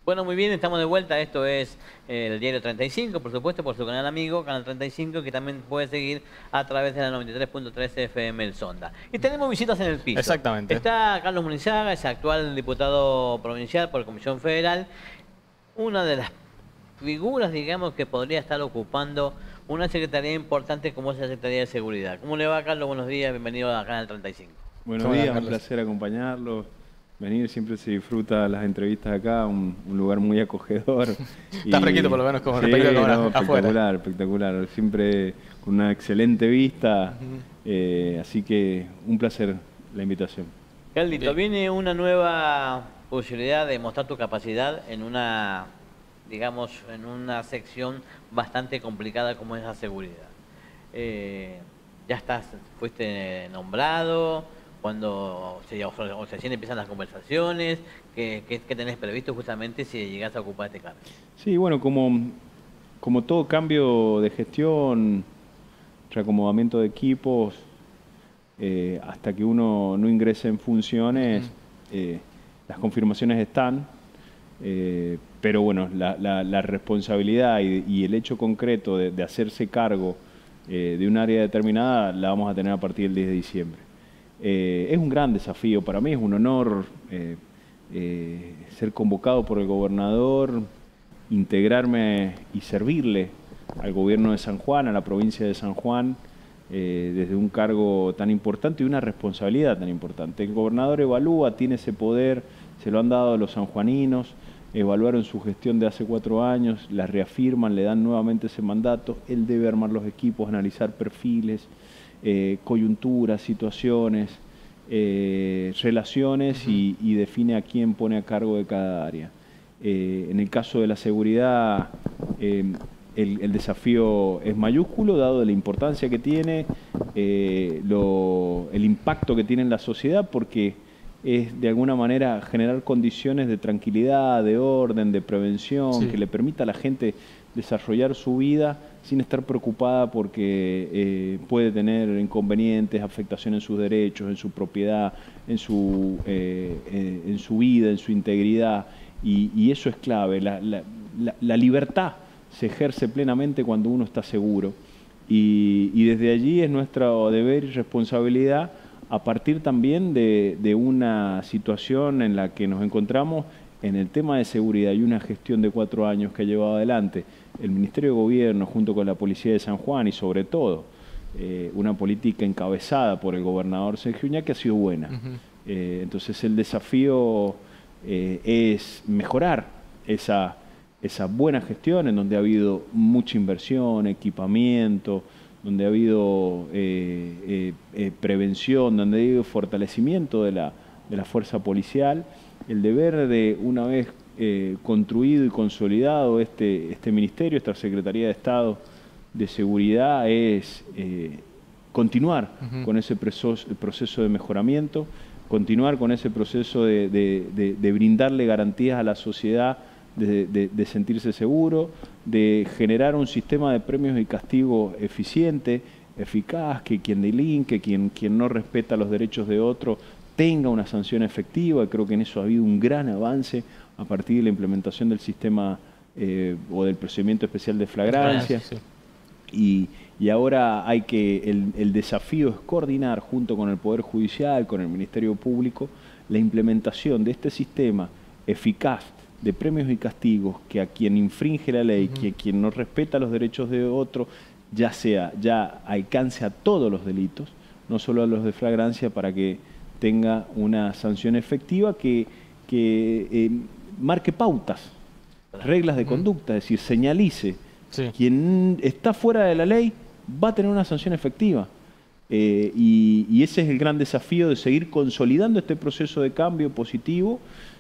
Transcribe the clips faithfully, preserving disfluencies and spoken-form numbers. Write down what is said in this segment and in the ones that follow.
Bueno, muy bien, estamos de vuelta. Esto es eh, el Diario treinta y cinco, por supuesto, por su canal amigo, Canal treinta y cinco, que también puede seguir a través de la noventa y tres punto tres F M El Sonda. Y tenemos visitas en el piso. Exactamente. Está Carlos Munizaga, es actual diputado provincial por Comisión Federal. Una de las figuras, digamos, que podría estar ocupando una secretaría importante como es la Secretaría de Seguridad. ¿Cómo le va, Carlos? Buenos días, bienvenido a Canal treinta y cinco. Buenos días, un placer acompañarlos. Venir, siempre se disfruta las entrevistas acá, un, un lugar muy acogedor. Está fresquito por lo menos con sí, respecto a no, afuera. espectacular, espectacular. Siempre con una excelente vista, uh-huh. eh, así que un placer la invitación. Caldito, sí. Viene una nueva posibilidad de mostrar tu capacidad en una, digamos, en una sección bastante complicada como es la seguridad. Eh, ya estás, fuiste nombrado. Cuando se, o sea, si empiezan las conversaciones, ¿qué, qué, qué tenés previsto justamente si llegás a ocupar este cargo? Sí, bueno, como, como todo cambio de gestión, reacomodamiento de equipos, eh, hasta que uno no ingrese en funciones, uh-huh. eh, las confirmaciones están, eh, pero bueno, la, la, la responsabilidad y, y el hecho concreto de, de hacerse cargo eh, de un área determinada la vamos a tener a partir del diez de diciembre. Eh, es un gran desafío para mí, es un honor eh, eh, ser convocado por el gobernador, integrarme y servirle al gobierno de San Juan, a la provincia de San Juan, eh, desde un cargo tan importante y una responsabilidad tan importante. El gobernador evalúa, tiene ese poder, se lo han dado a los sanjuaninos, evaluaron su gestión de hace cuatro años, la reafirman, le dan nuevamente ese mandato, él debe armar los equipos, analizar perfiles, Eh, coyunturas, situaciones, eh, relaciones uh-huh. y, y define a quién pone a cargo de cada área. Eh, en el caso de la seguridad, eh, el, el desafío es mayúsculo, dado la importancia que tiene, eh, lo, el impacto que tiene en la sociedad, porque es de alguna manera generar condiciones de tranquilidad, de orden, de prevención, sí. que le permita a la gente desarrollar su vida sin estar preocupada porque eh, puede tener inconvenientes, afectación en sus derechos, en su propiedad, en su, eh, eh, en su vida, en su integridad. Y, y eso es clave. La, la, la, la libertad se ejerce plenamente cuando uno está seguro. Y, y desde allí es nuestro deber y responsabilidad, a partir también de, de una situación en la que nos encontramos en el tema de seguridad y una gestión de cuatro años que ha llevado adelante el Ministerio de Gobierno junto con la Policía de San Juan y sobre todo eh, una política encabezada por el gobernador Sergio Uñac que ha sido buena. Uh-huh. eh, entonces el desafío eh, es mejorar esa, esa buena gestión en donde ha habido mucha inversión, equipamiento, donde ha habido eh, eh, eh, prevención, donde ha habido fortalecimiento de la, de la fuerza policial. El deber de, una vez eh, construido y consolidado este, este ministerio, esta Secretaría de Estado de Seguridad, es eh, continuar uh-huh. con ese proceso, proceso de mejoramiento, continuar con ese proceso de, de, de, de brindarle garantías a la sociedad de, de, de sentirse seguro, de generar un sistema de premios y castigos eficiente, eficaz, que quien delinque, quien, quien no respeta los derechos de otro, tenga una sanción efectiva. Creo que en eso ha habido un gran avance a partir de la implementación del sistema eh, o del procedimiento especial de flagrancia. Sí. Y, y ahora hay que, el, el desafío es coordinar junto con el Poder Judicial, con el Ministerio Público, la implementación de este sistema eficaz de premios y castigos que a quien infringe la ley, uh-huh. que a quien no respeta los derechos de otro, ya sea, ya alcance a todos los delitos, no solo a los de flagrancia, para que tenga una sanción efectiva que, que eh, marque pautas, reglas de conducta, es decir, señalice. Sí. Quien está fuera de la ley va a tener una sanción efectiva. Eh, y, y ese es el gran desafío de seguir consolidando este proceso de cambio positivo,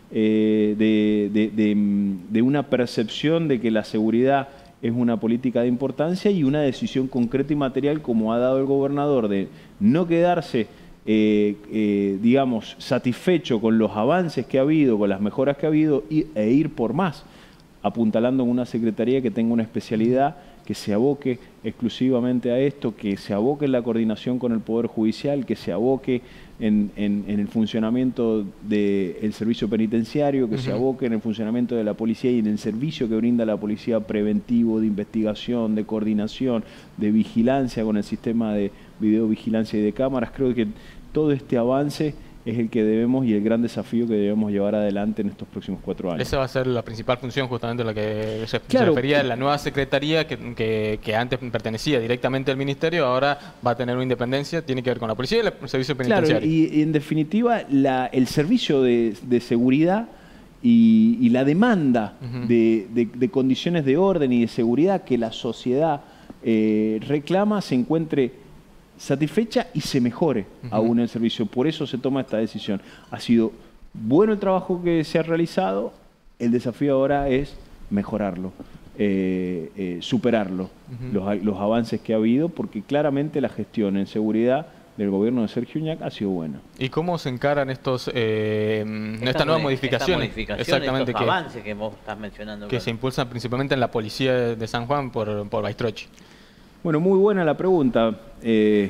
eh, de, de, de, de una percepción de que la seguridad es una política de importancia y una decisión concreta y material, como ha dado el gobernador, de no quedarse Eh, eh, digamos, satisfecho con los avances que ha habido, con las mejoras que ha habido y, e ir por más. apuntalando en una secretaría que tenga una especialidad, que se aboque exclusivamente a esto, que se aboque en la coordinación con el Poder Judicial, que se aboque en, en, en el funcionamiento del servicio penitenciario, que uh-huh. se aboque en el funcionamiento de la policía y en el servicio que brinda la policía preventivo, de investigación, de coordinación, de vigilancia con el sistema de videovigilancia y de cámaras. Creo que todo este avance es el que debemos y el gran desafío que debemos llevar adelante en estos próximos cuatro años. Esa va a ser la principal función, justamente a la que se, claro, se refería la nueva secretaría que, que, que antes pertenecía directamente al Ministerio, ahora va a tener una independencia, tiene que ver con la policía y el servicio penitenciario. Claro, y, y en definitiva la, el servicio de, de seguridad y, y la demanda uh-huh. de, de, de condiciones de orden y de seguridad que la sociedad eh, reclama se encuentre satisfecha y se mejore uh-huh. aún el servicio. Por eso se toma esta decisión. Ha sido bueno el trabajo que se ha realizado, el desafío ahora es mejorarlo, eh, eh, superarlo, uh-huh. los, los avances que ha habido, porque claramente la gestión en seguridad del gobierno de Sergio Uñac ha sido buena. ¿Y cómo se encaran estos eh, esta, esta nueva modificación? Modificación, exactamente, estos que, avances que vos estás mencionando. Que claro. se impulsan principalmente en la policía de San Juan por, por Baistrocchi. Bueno, muy buena la pregunta. Eh,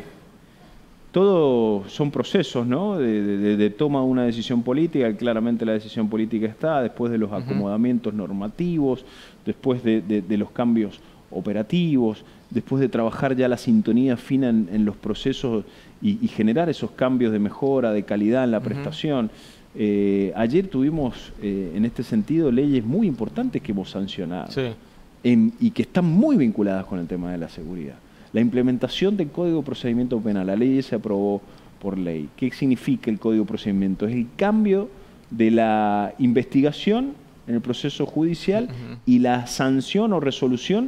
todo son procesos, ¿no? De, de, de toma de una decisión política. Claramente la decisión política está después de los uh-huh. acomodamientos normativos, después de, de, de los cambios operativos, después de trabajar ya la sintonía fina en, en los procesos y, y generar esos cambios de mejora, de calidad en la uh-huh. prestación. Eh, ayer tuvimos, eh, en este sentido, leyes muy importantes que hemos sancionado. Sí. En, y que están muy vinculadas con el tema de la seguridad. La implementación del Código de Procedimiento Penal, la ley se aprobó por ley. ¿Qué significa el Código de Procedimiento? Es el cambio de la investigación en el proceso judicial uh-huh. y la sanción o resolución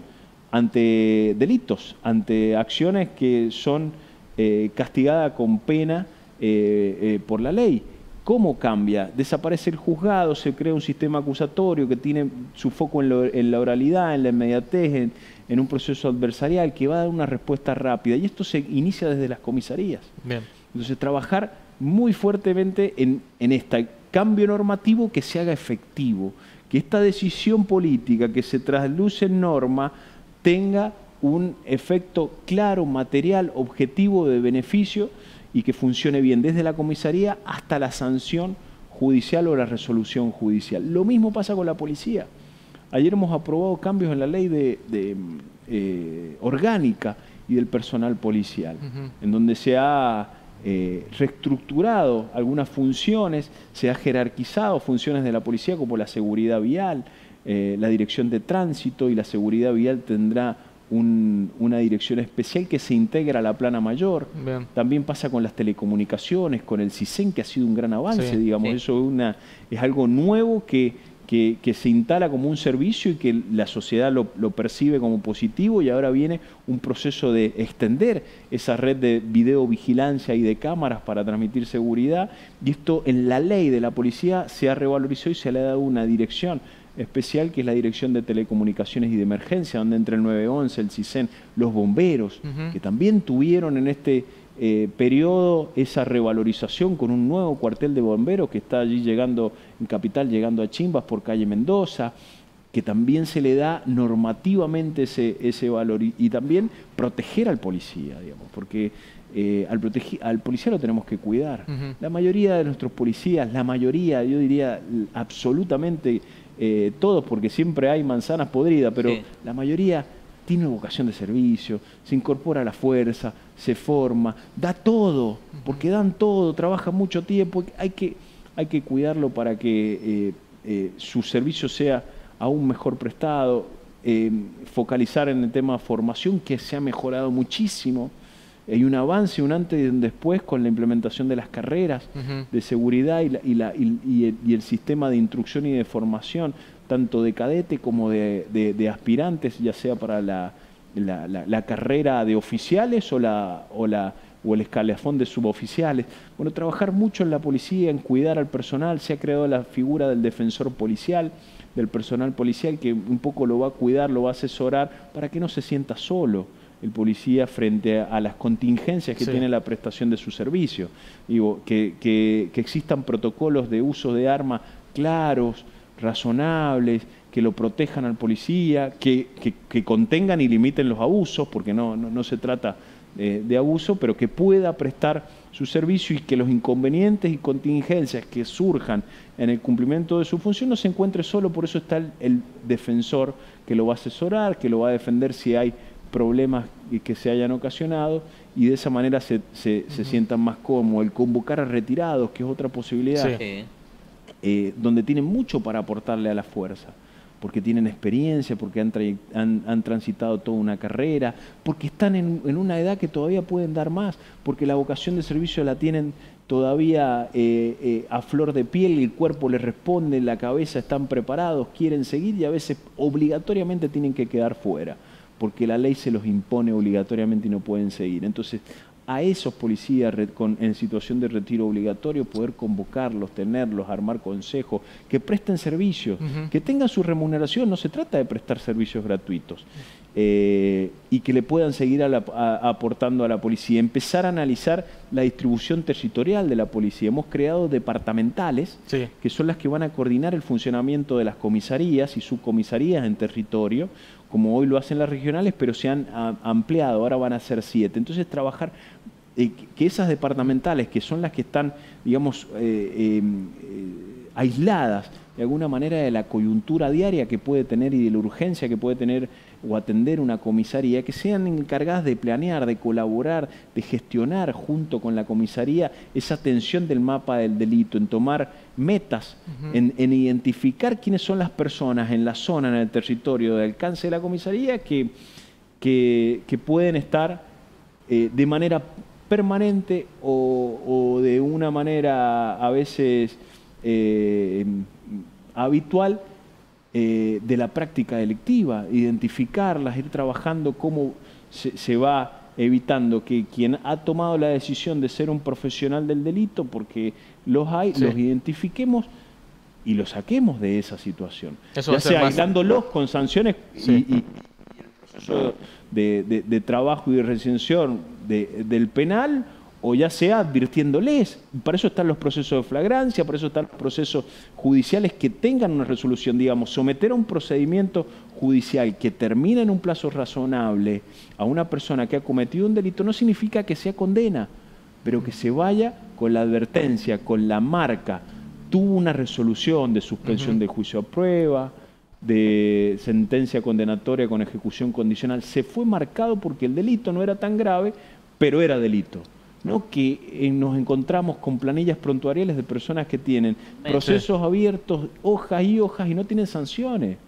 ante delitos, ante acciones que son eh, castigadas con pena eh, eh, por la ley. ¿Cómo cambia? Desaparece el juzgado, se crea un sistema acusatorio que tiene su foco en, lo, en la oralidad, en la inmediatez, en, en un proceso adversarial que va a dar una respuesta rápida. Y esto se inicia desde las comisarías. Bien. Entonces, trabajar muy fuertemente en, en este cambio normativo que se haga efectivo, que esta decisión política que se trasluce en norma tenga un efecto claro, material, objetivo, de beneficio, y que funcione bien desde la comisaría hasta la sanción judicial o la resolución judicial. Lo mismo pasa con la policía. Ayer hemos aprobado cambios en la ley de, de eh, orgánica y del personal policial, uh-huh. en donde se ha eh, reestructurado algunas funciones, se ha jerarquizado funciones de la policía como la seguridad vial, eh, la dirección de tránsito, y la seguridad vial tendrá Un, una dirección especial que se integra a la plana mayor. Bien. También pasa con las telecomunicaciones, con el CISEN, que ha sido un gran avance, sí, digamos. Sí. Eso es, una, es algo nuevo que, que, que se instala como un servicio y que la sociedad lo, lo percibe como positivo, y ahora viene un proceso de extender esa red de videovigilancia y de cámaras para transmitir seguridad, y esto en la ley de la policía se ha revalorizado y se le ha dado una dirección especial, que es la Dirección de Telecomunicaciones y de Emergencia, donde entra el nueve once, el CISEN, los bomberos, uh-huh. que también tuvieron en este eh, periodo esa revalorización con un nuevo cuartel de bomberos que está allí llegando, en Capital, llegando a Chimbas por calle Mendoza, que también se le da normativamente ese, ese valor, y, y también proteger al policía, digamos, porque eh, al, protegi- al policía lo tenemos que cuidar. Uh-huh. La mayoría de nuestros policías, la mayoría, yo diría absolutamente Eh, todos, porque siempre hay manzanas podridas, pero sí. la mayoría tiene vocación de servicio, se incorpora a la fuerza, se forma, da todo, porque dan todo, trabaja mucho tiempo, hay que, hay que cuidarlo para que eh, eh, su servicio sea aún mejor prestado, eh, focalizar en el tema de formación, que se ha mejorado muchísimo. Hay un avance, un antes y un después con la implementación de las carreras uh-huh. de seguridad y, la, y, la, y, y, el, y el sistema de instrucción y de formación, tanto de cadete como de, de, de aspirantes, ya sea para la, la, la, la carrera de oficiales o, la, o, la, o el escalafón de suboficiales. Bueno, trabajar mucho en la policía, en cuidar al personal. Se ha creado la figura del defensor policial, del personal policial, que un poco lo va a cuidar, lo va a asesorar para que no se sienta solo el policía frente a las contingencias que sí. tiene la prestación de su servicio. Digo, que, que, que existan protocolos de uso de armas claros, razonables, que lo protejan al policía, que, que, que contengan y limiten los abusos, porque no, no, no se trata eh, de abuso, pero que pueda prestar su servicio y que los inconvenientes y contingencias que surjan en el cumplimiento de su función no se encuentre solo. Por eso está el, el defensor que lo va a asesorar, que lo va a defender si hay problemas que se hayan ocasionado, y de esa manera se, se, uh-huh. se sientan más cómodos. El convocar a retirados, que es otra posibilidad, sí. eh, donde tienen mucho para aportarle a la fuerza, porque tienen experiencia, porque han, han, han transitado toda una carrera, porque están en, en una edad que todavía pueden dar más, porque la vocación de servicio la tienen todavía eh, eh, a flor de piel, el cuerpo les responde, la cabeza están preparados, quieren seguir, y a veces obligatoriamente tienen que quedar fuera, porque la ley se los impone obligatoriamente y no pueden seguir. Entonces, a esos policías con, en situación de retiro obligatorio, poder convocarlos, tenerlos, armar consejos, que presten servicios, uh-huh. que tengan su remuneración. No se trata de prestar servicios gratuitos, eh, y que le puedan seguir a la, a, aportando a la policía. Empezar a analizar la distribución territorial de la policía. Hemos creado departamentales, sí. que son las que van a coordinar el funcionamiento de las comisarías y subcomisarías en territorio, como hoy lo hacen las regionales, pero se han a, ampliado, ahora van a ser siete. Entonces, trabajar eh, que esas departamentales, que son las que están, digamos, eh, eh, eh, aisladas de alguna manera de la coyuntura diaria que puede tener y de la urgencia que puede tener o atender una comisaría, que sean encargadas de planear, de colaborar, de gestionar junto con la comisaría esa atención del mapa del delito, en tomar metas, uh-huh. en, en identificar quiénes son las personas en la zona, en el territorio de alcance de la comisaría que, que, que pueden estar eh, de manera permanente o, o de una manera a veces eh, habitual eh, de la práctica delictiva, identificarlas, ir trabajando cómo se, se va evitando que quien ha tomado la decisión de ser un profesional del delito, porque los hay, sí. los identifiquemos y los saquemos de esa situación. Eso ya sea aislándolos más... con sanciones sí. y, y, y el proceso de, de, de trabajo y de recensión de, del penal, o ya sea advirtiéndoles. Para eso están los procesos de flagrancia, para eso están los procesos judiciales que tengan una resolución. Digamos, someter a un procedimiento judicial que termine en un plazo razonable a una persona que ha cometido un delito no significa que sea condena, pero que se vaya con la advertencia, con la marca. Tuvo una resolución de suspensión uh-huh. de juicio a prueba, de sentencia condenatoria con ejecución condicional. Se fue marcado porque el delito no era tan grave, pero era delito. No que eh, nos encontramos con planillas prontuariales de personas que tienen procesos abiertos, hojas y hojas, y no tienen sanciones.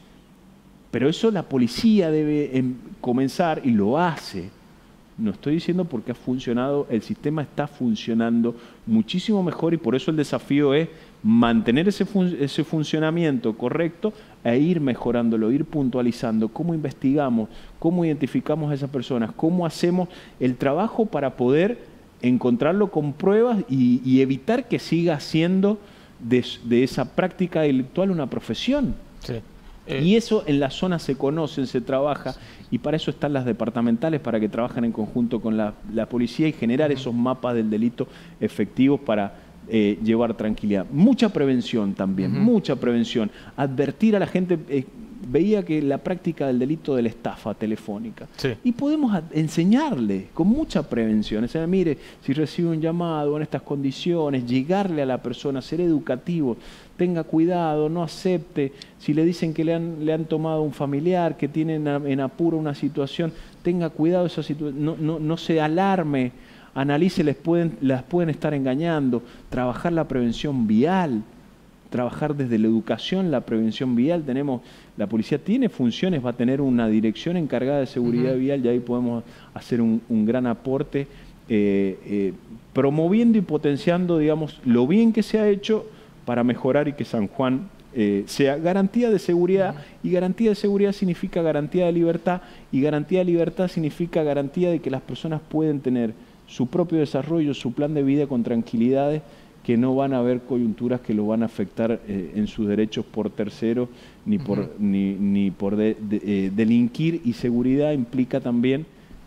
Pero eso la policía debe eh, comenzar, y lo hace. No estoy diciendo porque ha funcionado, el sistema está funcionando muchísimo mejor, y por eso el desafío es mantener ese, fun ese funcionamiento correcto e ir mejorándolo, ir puntualizando cómo investigamos, cómo identificamos a esas personas, cómo hacemos el trabajo para poder encontrarlo con pruebas y, y evitar que siga siendo de, de esa práctica delictual una profesión. Sí. Eh. Y eso en la zona se conoce, se trabaja, y para eso están las departamentales, para que trabajen en conjunto con la, la policía y generar uh-huh. esos mapas del delito efectivos para eh, llevar tranquilidad. Mucha prevención también, uh-huh. mucha prevención. Advertir a la gente... Eh, veía que la práctica del delito de la estafa telefónica. Sí. Y podemos enseñarle con mucha prevención. O sea, mire, si recibe un llamado en estas condiciones, llegarle a la persona, ser educativo, tenga cuidado, no acepte. Si le dicen que le han, le han tomado un familiar, que tienen en apuro una situación, tenga cuidado, esa situa- no, no, no se alarme, analice, les pueden, las pueden estar engañando. Trabajar la prevención vial. Trabajar desde la educación, la prevención vial. Tenemos, la policía tiene funciones, va a tener una dirección encargada de seguridad uh-huh. vial, y ahí podemos hacer un, un gran aporte, eh, eh, promoviendo y potenciando, digamos, lo bien que se ha hecho para mejorar y que San Juan eh, sea garantía de seguridad. Uh-huh. Y garantía de seguridad significa garantía de libertad, y garantía de libertad significa garantía de que las personas pueden tener su propio desarrollo, su plan de vida con tranquilidades, que no van a haber coyunturas que lo van a afectar eh, en sus derechos por terceros, ni por, uh-huh. ni, ni por de, de, eh, delinquir. Y seguridad implica también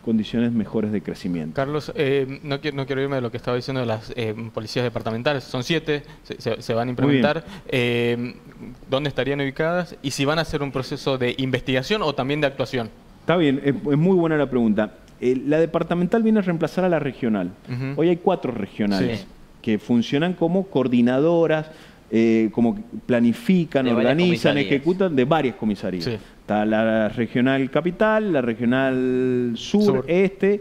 condiciones mejores de crecimiento. Carlos, eh, no, quiero, no quiero irme de lo que estaba diciendo de las eh, policías departamentales. Son siete, se, se, se van a implementar. Eh, ¿Dónde estarían ubicadas? Y si van a hacer un proceso de investigación o también de actuación. Está bien, es, es muy buena la pregunta. Eh, la departamental viene a reemplazar a la regional. Uh-huh. Hoy hay cuatro regionales sí. que funcionan como coordinadoras, eh, como planifican, organizan, ejecutan de varias comisarías. Sí. Está la regional capital, la regional sur, sur. este,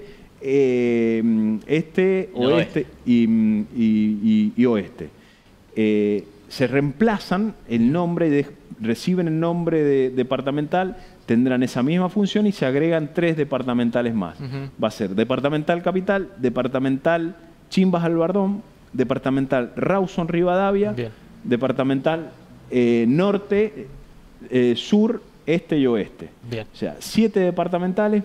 eh, este, y oeste y, y, y, y oeste. Eh, se reemplazan el nombre, de, reciben el nombre de departamental, tendrán esa misma función y se agregan tres departamentales más. Uh-huh. Va a ser departamental capital, departamental Chimbas Albardón, departamental Rawson Rivadavia, bien. departamental eh, norte, eh, sur, este y oeste. Bien. O sea, siete departamentales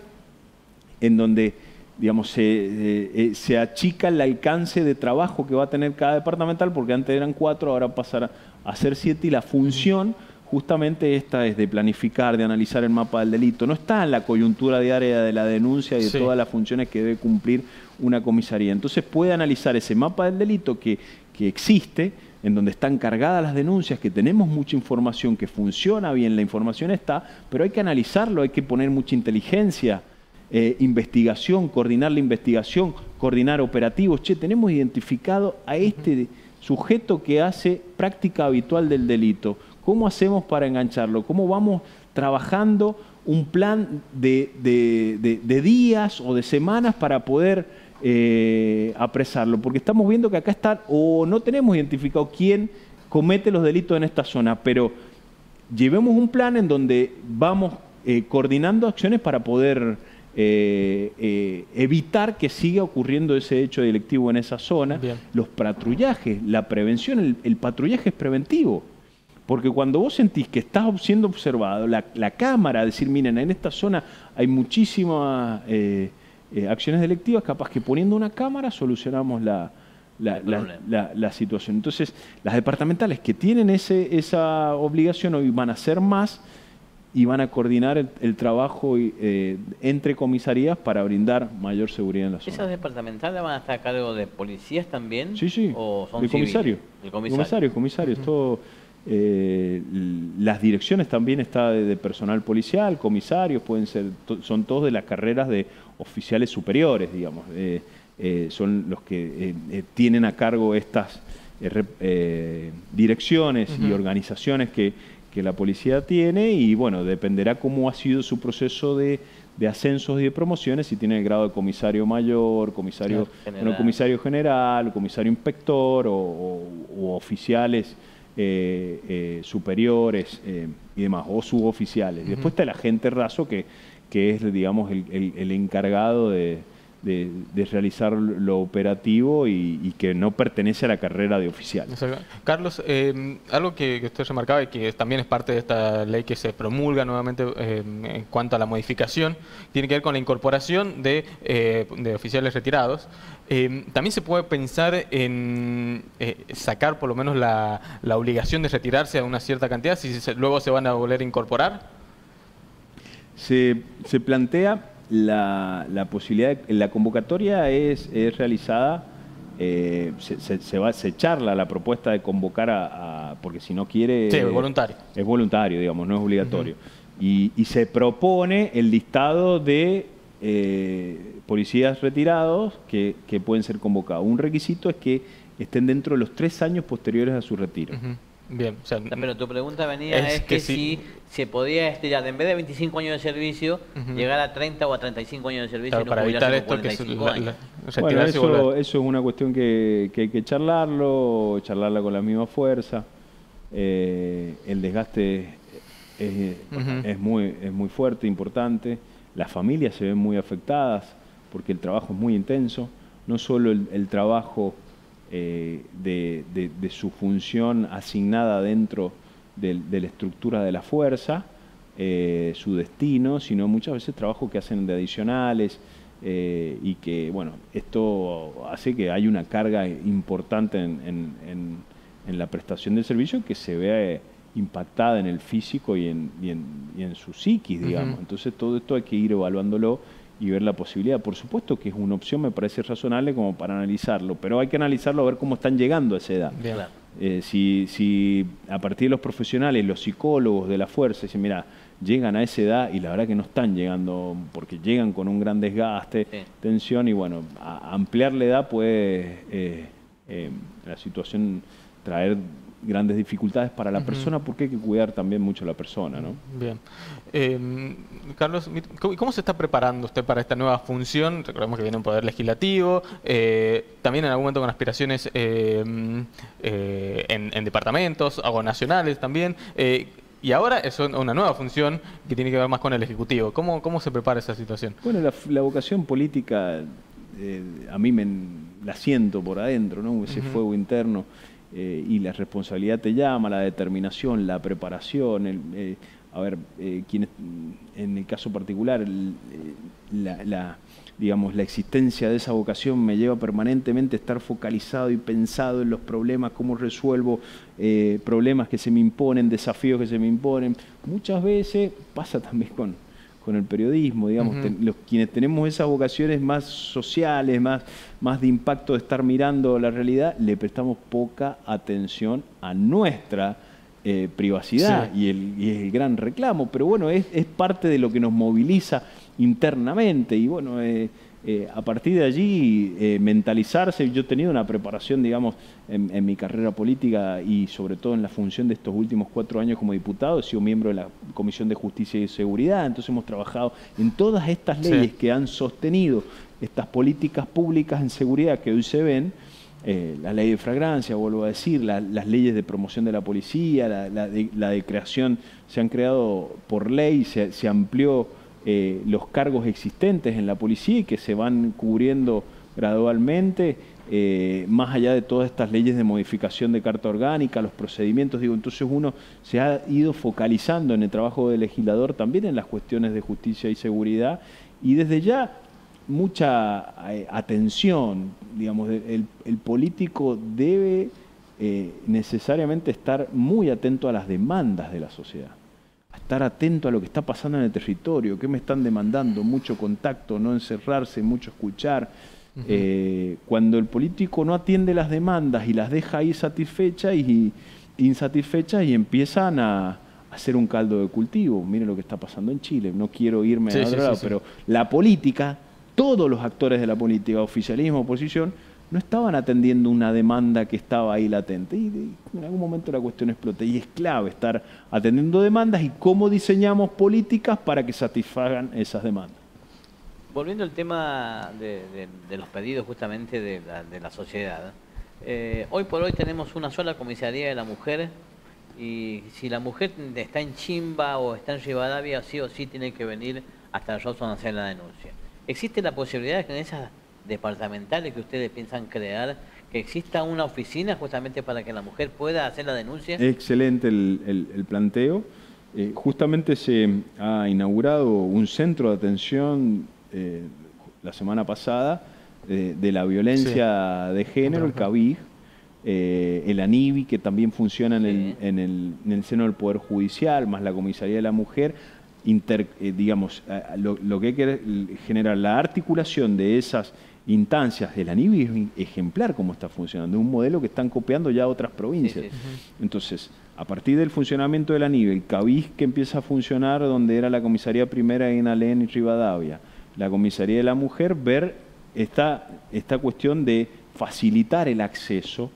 en donde, digamos, se, eh, se achica el alcance de trabajo que va a tener cada departamental, porque antes eran cuatro, ahora pasará a ser siete, y la función justamente esta es de planificar, de analizar el mapa del delito. No está en la coyuntura diaria de la denuncia y de sí. todas las funciones que debe cumplir una comisaría. Entonces puede analizar ese mapa del delito que, que existe, en donde están cargadas las denuncias, que tenemos mucha información, que funciona bien, la información está, pero hay que analizarlo, hay que poner mucha inteligencia, eh, investigación, coordinar la investigación, coordinar operativos. Che, tenemos identificado a este sujeto que hace práctica habitual del delito. ¿Cómo hacemos para engancharlo? ¿Cómo vamos trabajando un plan de, de, de, de días o de semanas para poder Eh, apresarlo? Porque estamos viendo que acá está, o no tenemos identificado quién comete los delitos en esta zona, pero llevemos un plan en donde vamos eh, coordinando acciones para poder eh, eh, evitar que siga ocurriendo ese hecho delictivo en esa zona. Bien. Los patrullajes, la prevención, el, el patrullaje es preventivo. Porque cuando vos sentís que estás siendo observado, la, la cámara, decir, miren, en esta zona hay muchísimas Eh, Eh, acciones delictivas, capaz que poniendo una cámara solucionamos la, la, la, la, la situación. Entonces, las departamentales que tienen ese, esa obligación hoy van a hacer más y van a coordinar el, el trabajo eh, entre comisarías para brindar mayor seguridad en la zona. ¿Esas departamentales van a estar a cargo de policías también? Sí, sí, ¿O son de comisario. El comisario. Comisario, comisario. Uh-huh. Todo, eh, las direcciones también está de, de personal policial, comisarios, pueden ser, to, son todos de las carreras de oficiales superiores, digamos. Eh, eh, son los que eh, eh, tienen a cargo estas eh, eh, direcciones uh-huh. y organizaciones que, que la policía tiene, y bueno, dependerá cómo ha sido su proceso de, de ascensos y de promociones, si tiene el grado de comisario mayor, comisario, general. Bueno, comisario general, comisario inspector o, o, o oficiales eh, eh, superiores eh, y demás, o suboficiales. Uh-huh. Después está el agente raso que, que es, digamos, el, el, el encargado de, de, de realizar lo operativo y, y que no pertenece a la carrera de oficial. Carlos, eh, algo que, que usted remarcaba y que también es parte de esta ley que se promulga nuevamente eh, en cuanto a la modificación, tiene que ver con la incorporación de, eh, de oficiales retirados. Eh, también se puede pensar en eh, sacar por lo menos la, la obligación de retirarse a una cierta cantidad, si se, luego se van a volver a incorporar. Se, se plantea la, la posibilidad, de, la convocatoria es, es realizada, eh, se, se, se, va, se charla la propuesta de convocar a, a porque si no quiere... Sí, es voluntario. Es voluntario, digamos, no es obligatorio. Uh-huh. y, y se propone el listado de eh, policías retirados que, que pueden ser convocados. Un requisito es que estén dentro de los tres años posteriores a su retiro. Uh-huh. Bien, o sea, pero tu pregunta venía es, es que, que si sí. se podía estirar, en vez de veinticinco años de servicio, uh-huh. llegar a treinta o a treinta y cinco años de servicio, claro, y no para evitar esto que es la, la, bueno, eso, eso es una cuestión que, que hay que charlarlo, charlarla con la misma fuerza. Eh, el desgaste es, uh-huh. es, muy, es muy fuerte, importante. Las familias se ven muy afectadas porque el trabajo es muy intenso. No solo el, el trabajo Eh, de, de, de su función asignada dentro de, de la estructura de la fuerza, eh, su destino, sino muchas veces trabajo que hacen de adicionales eh, y que, bueno, esto hace que hay una carga importante en, en, en, en la prestación del servicio que se vea impactada en el físico y en, y en, y en su psiquis, digamos. Uh-huh. Entonces todo esto hay que ir evaluándolo y ver la posibilidad. Por supuesto que es una opción, me parece razonable como para analizarlo, pero hay que analizarlo a ver cómo están llegando a esa edad. Eh, si, si a partir de los profesionales, los psicólogos de la fuerza, dicen, mira, llegan a esa edad y la verdad que no están llegando, porque llegan con un gran desgaste, sí. tensión, y bueno, a ampliar la edad puede eh, eh, la situación traer grandes dificultades para la uh-huh. persona, porque hay que cuidar también mucho a la persona, ¿no? Bien. Eh, Carlos, ¿cómo se está preparando usted para esta nueva función? Recordemos que viene un poder legislativo, eh, también en algún momento con aspiraciones eh, eh, en, en departamentos, o nacionales también, eh, y ahora es una nueva función que tiene que ver más con el Ejecutivo. ¿Cómo, cómo se prepara esa situación? Bueno, la, la vocación política, eh, a mí me la siento por adentro, ¿no? Ese uh-huh. fuego interno. Eh, y la responsabilidad te llama, la determinación, la preparación, el, eh, a ver, eh, quienes, en el caso particular, el, la, la, digamos, la existencia de esa vocación me lleva permanentemente a estar focalizado y pensado en los problemas, cómo resuelvo eh, problemas que se me imponen, desafíos que se me imponen. Muchas veces pasa también con... con el periodismo, digamos, uh-huh. ten, los, quienes tenemos esas vocaciones más sociales, más, más de impacto de estar mirando la realidad, le prestamos poca atención a nuestra eh, privacidad sí. y, el, y el gran reclamo, pero bueno, es, es parte de lo que nos moviliza internamente y bueno, eh, eh, a partir de allí eh, mentalizarse. Yo he tenido una preparación, digamos, en, en mi carrera política y sobre todo en la función de estos últimos cuatro años como diputado. He sido miembro de la Comisión de Justicia y Seguridad, entonces hemos trabajado en todas estas leyes sí. que han sostenido estas políticas públicas en seguridad que hoy se ven. Eh, la ley de fragancia, vuelvo a decir, la, las leyes de promoción de la policía, la, la, de, la de creación, se han creado por ley, se, se amplió Eh, los cargos existentes en la policía y que se van cubriendo gradualmente, eh, más allá de todas estas leyes de modificación de carta orgánica, los procedimientos, digo, entonces uno se ha ido focalizando en el trabajo del legislador también en las cuestiones de justicia y seguridad, y desde ya mucha eh, atención, digamos, el, el político debe eh, necesariamente estar muy atento a las demandas de la sociedad. Estar atento a lo que está pasando en el territorio, qué me están demandando, mucho contacto, no encerrarse, mucho escuchar. Uh-huh. eh, cuando el político no atiende las demandas y las deja ahí satisfechas y insatisfechas y empiezan a, a hacer un caldo de cultivo. Miren lo que está pasando en Chile, no quiero irme sí, a otro sí, lado, sí, pero sí. la política, todos los actores de la política, oficialismo, oposición, no estaban atendiendo una demanda que estaba ahí latente. Y, y en algún momento la cuestión explota. Y es clave estar atendiendo demandas y cómo diseñamos políticas para que satisfagan esas demandas. Volviendo al tema de, de, de los pedidos justamente de la, de la sociedad, eh, hoy por hoy tenemos una sola comisaría de la mujer y si la mujer está en Chimba o está en Rivadavia, sí o sí tiene que venir hasta Rawson a hacer la denuncia. ¿Existe la posibilidad de que en esas departamentales que ustedes piensan crear, que exista una oficina justamente para que la mujer pueda hacer la denuncia? Excelente el, el, el planteo. Eh, justamente se ha inaugurado un centro de atención eh, la semana pasada eh, de la violencia sí. de género, el CABIG, eh, el ANIVI, que también funciona en, sí. el, en, el, en el seno del Poder Judicial, más la Comisaría de la Mujer. Inter, eh, digamos, eh, lo, lo que hay que generar la articulación de esas instancias. El ANIVI es ejemplar cómo está funcionando, es un modelo que están copiando ya otras provincias. Sí, sí, sí. Entonces, a partir del funcionamiento del ANIVI, el CABIG que empieza a funcionar donde era la comisaría primera en Alén y Rivadavia, la comisaría de la mujer, ver esta, esta cuestión de facilitar el acceso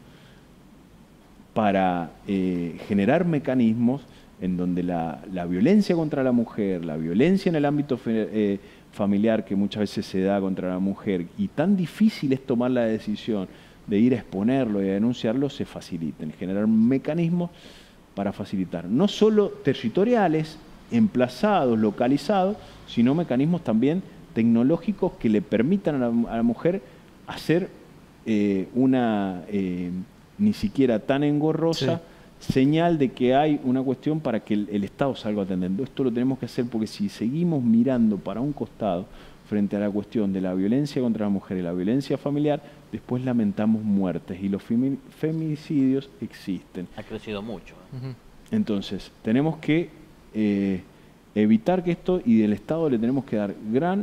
para eh, generar mecanismos en donde la, la violencia contra la mujer, la violencia en el ámbito eh, familiar que muchas veces se da contra la mujer, y tan difícil es tomar la decisión de ir a exponerlo y a denunciarlo, se faciliten, generar mecanismos para facilitar, no solo territoriales, emplazados, localizados, sino mecanismos también tecnológicos que le permitan a la, a la mujer hacer eh, una, eh, ni siquiera tan engorrosa, sí. señal de que hay una cuestión para que el, el Estado salga atendiendo. Esto lo tenemos que hacer porque si seguimos mirando para un costado frente a la cuestión de la violencia contra la mujer y la violencia familiar, después lamentamos muertes y los feminicidios existen. Ha crecido mucho. Uh-huh. Entonces, tenemos que eh, evitar que esto, y del Estado le tenemos que dar gran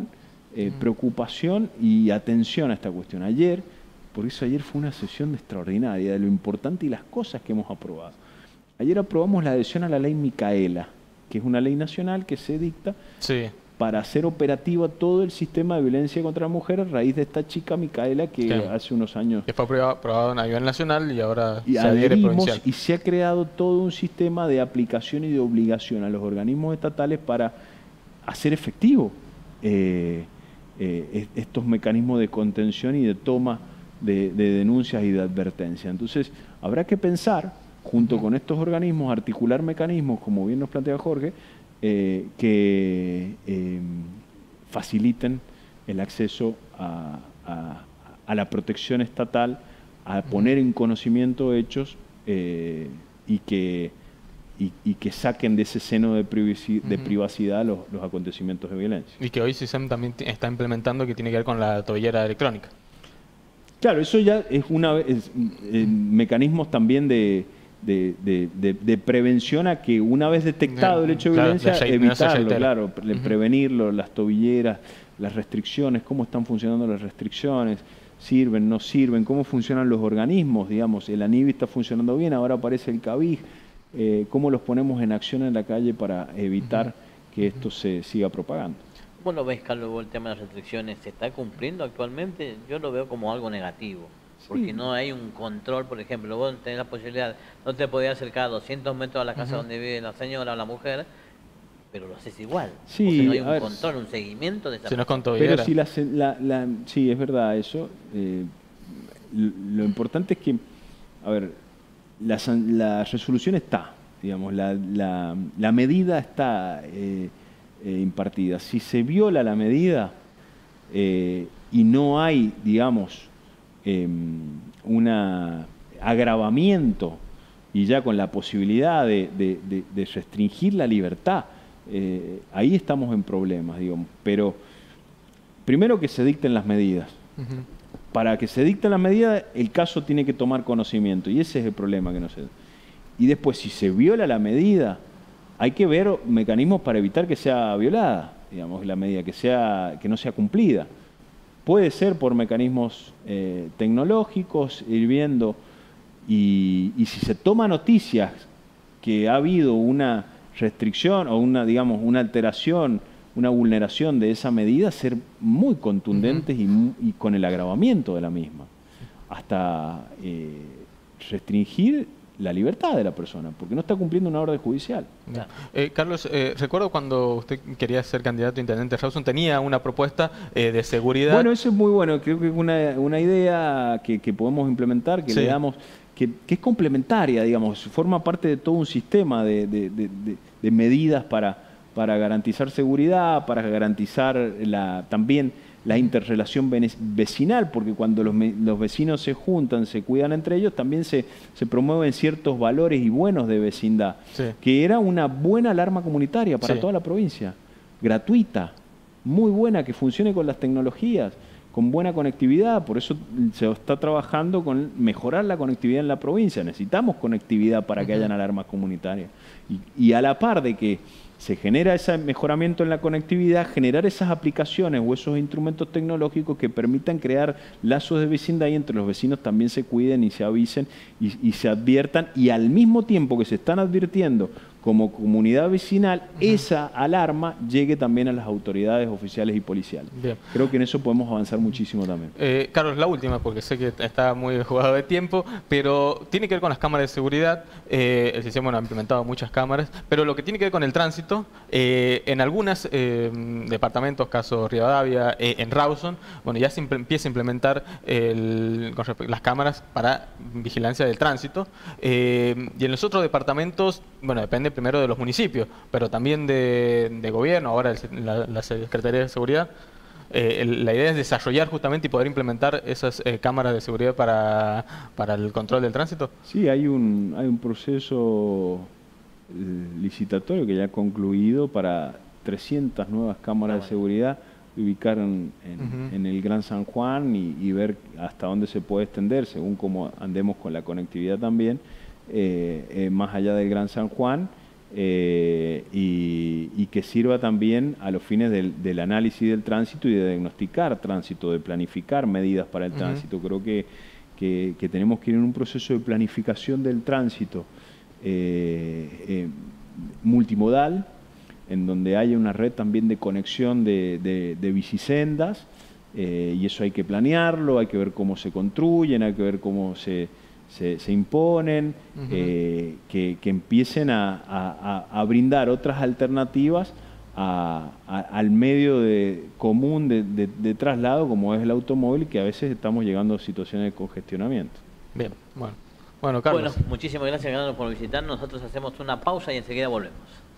eh, preocupación y atención a esta cuestión. Ayer, por eso ayer fue una sesión extraordinaria de lo importante y las cosas que hemos aprobado. Ayer aprobamos la adhesión a la ley Micaela, que es una ley nacional que se dicta sí. para hacer operativa todo el sistema de violencia contra la mujer a raíz de esta chica Micaela que Claro. hace unos años... Que fue aprobado a nivel nacional y ahora Y se adhiere adherimos provincial. y se ha creado todo un sistema de aplicación y de obligación a los organismos estatales para hacer efectivo eh, eh, estos mecanismos de contención y de toma de, de denuncias y de advertencia. Entonces, habrá que pensar, junto con estos organismos, articular mecanismos, como bien nos plantea Jorge, eh, que eh, faciliten el acceso a, a, a la protección estatal, a poner en conocimiento hechos eh, y, que, y, y que saquen de ese seno de, privaci de privacidad los, los acontecimientos de violencia. Y que hoy CISEM también está implementando, que tiene que ver con la tobillera electrónica. Claro, eso ya es una es, eh, mecanismos también de, de, de, de, de prevención a que una vez detectado el hecho de claro, violencia, de evitarlo, no claro, pre uh-huh. prevenirlo, las tobilleras, las restricciones, cómo están funcionando las restricciones, sirven, no sirven, cómo funcionan los organismos, digamos, el ANIVI está funcionando bien, ahora aparece el CABIG, eh, cómo los ponemos en acción en la calle para evitar uh-huh. que esto se siga propagando. ¿Cómo lo ves, Carlos, el tema de las restricciones? ¿Se está cumpliendo actualmente? Yo lo veo como algo negativo, porque sí. no hay un control. Por ejemplo, vos tenés la posibilidad, no te podías acercar a doscientos metros a la casa uh-huh. donde vive la señora o la mujer, pero lo haces igual. Sí, o sea, no hay un ver, control, un seguimiento de esa si no persona. Pero si la, la, la, sí, es verdad eso. Eh, lo importante es que, a ver, la, la resolución está, digamos, la, la, la medida está eh, eh, impartida. Si se viola la medida eh, y no hay, digamos, eh, un agravamiento y ya con la posibilidad de, de, de, de restringir la libertad, Eh, ahí estamos en problemas, digamos. Pero primero que se dicten las medidas. Uh-huh. Para que se dicten las medidas, el caso tiene que tomar conocimiento. Y ese es el problema que no se da. Y después, si se viola la medida, hay que ver mecanismos para evitar que sea violada, digamos, la medida, que, sea, que no sea cumplida. Puede ser por mecanismos eh, tecnológicos, ir viendo. Y, y si se toma noticias que ha habido una restricción o una, digamos, una alteración, una vulneración de esa medida, ser muy contundentes uh-huh. y, y con el agravamiento de la misma, hasta eh, restringir la libertad de la persona, porque no está cumpliendo una orden judicial. Yeah. Eh, Carlos, eh, recuerdo cuando usted quería ser candidato a intendente de Rawson, tenía una propuesta eh, de seguridad. Bueno, eso es muy bueno, creo que es una, una idea que, que podemos implementar, que sí. le damos... Que, que es complementaria, digamos, forma parte de todo un sistema de, de, de, de, de medidas para, para garantizar seguridad, para garantizar la, también la interrelación vecinal, porque cuando los, los vecinos se juntan, se cuidan entre ellos, también se, se promueven ciertos valores y buenos de vecindad, sí. que era una buena alarma comunitaria para sí. toda la provincia, gratuita, muy buena, que funcione con las tecnologías, con buena conectividad. Por eso se está trabajando con mejorar la conectividad en la provincia. Necesitamos conectividad para que uh-huh. hayan alarmas comunitarias. Y, y a la par de que se genera ese mejoramiento en la conectividad, generar esas aplicaciones o esos instrumentos tecnológicos que permitan crear lazos de vecindad y entre los vecinos también se cuiden y se avisen y, y se adviertan, y al mismo tiempo que se están advirtiendo como comunidad vecinal, uh-huh. esa alarma llegue también a las autoridades oficiales y policiales. Bien. Creo que en eso podemos avanzar muchísimo también. Eh, Carlos, la última, porque sé que está muy jugado de tiempo, pero tiene que ver con las cámaras de seguridad. Eh, el sistema bueno, ha implementado muchas cámaras, pero lo que tiene que ver con el tránsito, eh, en algunos eh, departamentos, caso Rivadavia, eh, en Rawson, bueno, ya se empieza a implementar el, con las cámaras para vigilancia del tránsito. Eh, y en los otros departamentos, bueno, depende primero de los municipios, pero también de, de gobierno, ahora el, la, la Secretaría de Seguridad. Eh, el, la idea es desarrollar justamente y poder implementar esas eh, cámaras de seguridad para, para el control del tránsito. Sí, hay un, hay un proceso licitatorio que ya ha concluido para trescientas nuevas cámaras ah, de seguridad ubicar en, en, uh-huh. en el Gran San Juan y, y ver hasta dónde se puede extender, según cómo andemos con la conectividad también, eh, eh, más allá del Gran San Juan, eh, y, y que sirva también a los fines del, del análisis del tránsito y de diagnosticar tránsito, de planificar medidas para el uh-huh. tránsito. Creo que, que, que tenemos que ir en un proceso de planificación del tránsito eh, eh, multimodal, en donde haya una red también de conexión de, de, de bicisendas, eh, y eso hay que planearlo, hay que ver cómo se construyen, hay que ver cómo se, se, se imponen, uh-huh. eh, que, que empiecen a, a, a brindar otras alternativas a, a, al medio de, común de, de, de traslado como es el automóvil, que a veces estamos llegando a situaciones de congestionamiento. Bien, bueno. Bueno, Carlos. Bueno, muchísimas gracias, Fernando, por visitarnos. Nosotros hacemos una pausa y enseguida volvemos.